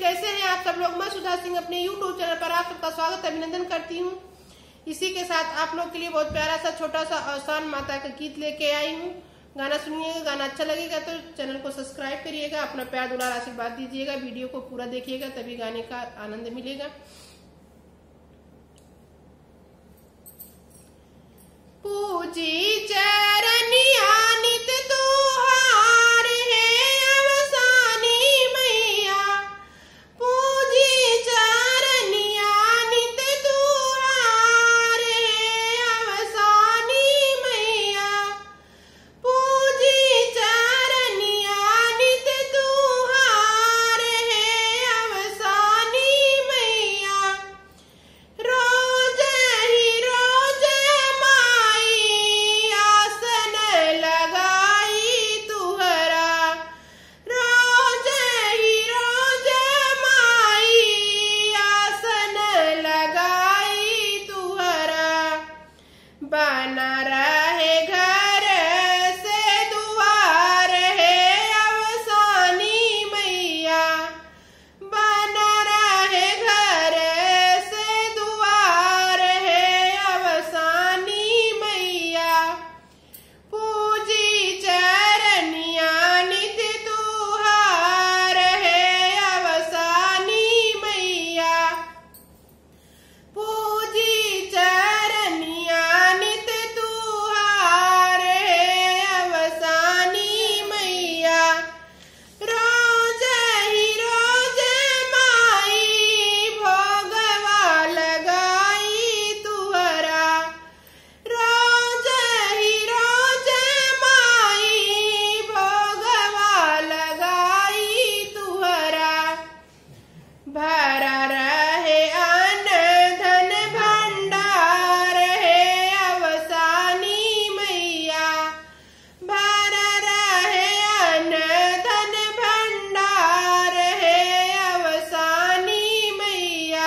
कैसे हैं आप सब लोग। मैं सुधा सिंह अपने यूट्यूब चैनल पर आप सबका स्वागत अभिनंदन करती हूँ। इसी के साथ आप लोग के लिए बहुत प्यारा सा छोटा सा आसान माता का गीत लेके आई हूँ। गाना सुनिएगा, गाना अच्छा लगेगा तो चैनल को सब्सक्राइब करिएगा, अपना प्यार दुलार आशीर्वाद दीजिएगा, वीडियो को पूरा देखिएगा तभी गाने का आनंद मिलेगा। पूजी चरनिया नित तुहार है अवसानी मैया, पूजी चरनिया नित तुहार है अवसानी मैया, पूजी चरनिया नित तुहार है अवसानी मैया। रोज ही रोज आसन लगाई तुहरा, रोज ही रोज माई आसन लगाई तुहरा। बना रहे घर से दुआर है अवसानी मैया, बना रहे घर से दुआर है अवसानी मैया। पूजी चरनिया नित तुहार है अवसानी मैया, पूजी चरनिया नित तुहार है अवसानी मैया। रोज ही रोज माई भोगवा लगाई तुहरा, रोज ही रोज माई भोगवा लगाई तुहरा। भरा रहे अन्न धन भंडार है अवसानी मैया, भरा रहे अन्न धन भंडार है अवसानी मैया।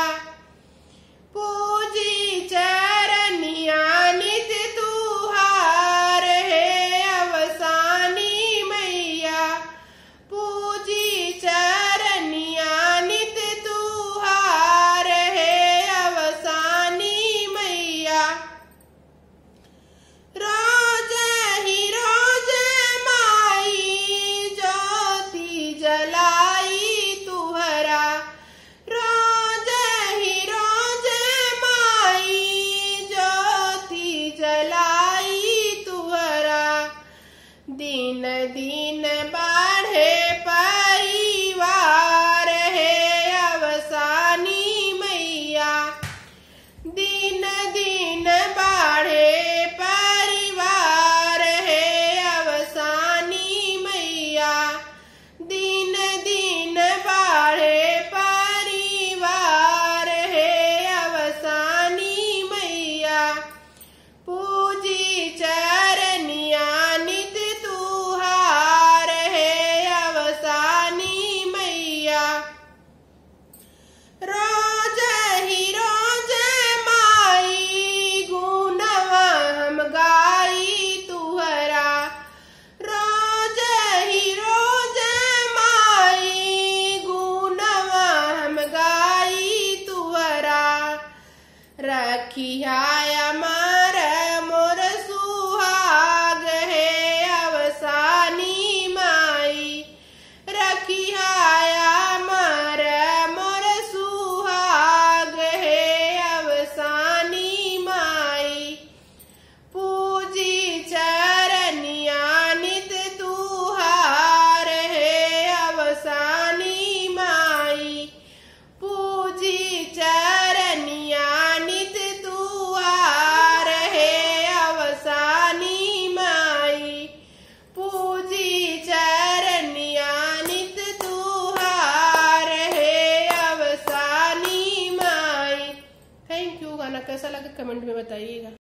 पूजी चरनिया नित तुहार है अवसानी मैया, पूजी चरनिया नित तुहार है अवसानी मैया। रोज ही रोज माई ज्योति जलाई तुहरा, रोज ही रोज माई ज्योति जलाई तुहरा। दिन दिन बढ़े परिवार है अवसानी मैया, दिन दिन बढ़े परिवार है अवसानी मैया, दिन दिन बढ़े परिवार है अवसानी मैया। पूजी चरनिया नित तुहार है अवसानी मैया। रोज ही रोज माई गुणवा हम गाई तुहरा, रोज ही रोज माई गुणवा हम गाई तुहरा। रखिया अमर मोर सुहाग है अवसानी माई, रखिया अमर मोर सुहाग है अवसानी माई। पूजी चरनिया नित तुहार है अवसानी माई, पूजी चरनिया नित तुहार है अवसानी माई, पूजी चरनिया नित तुहार है अवसानी माई। Thank you. गाना कैसा लगा कमेंट में बताइएगा।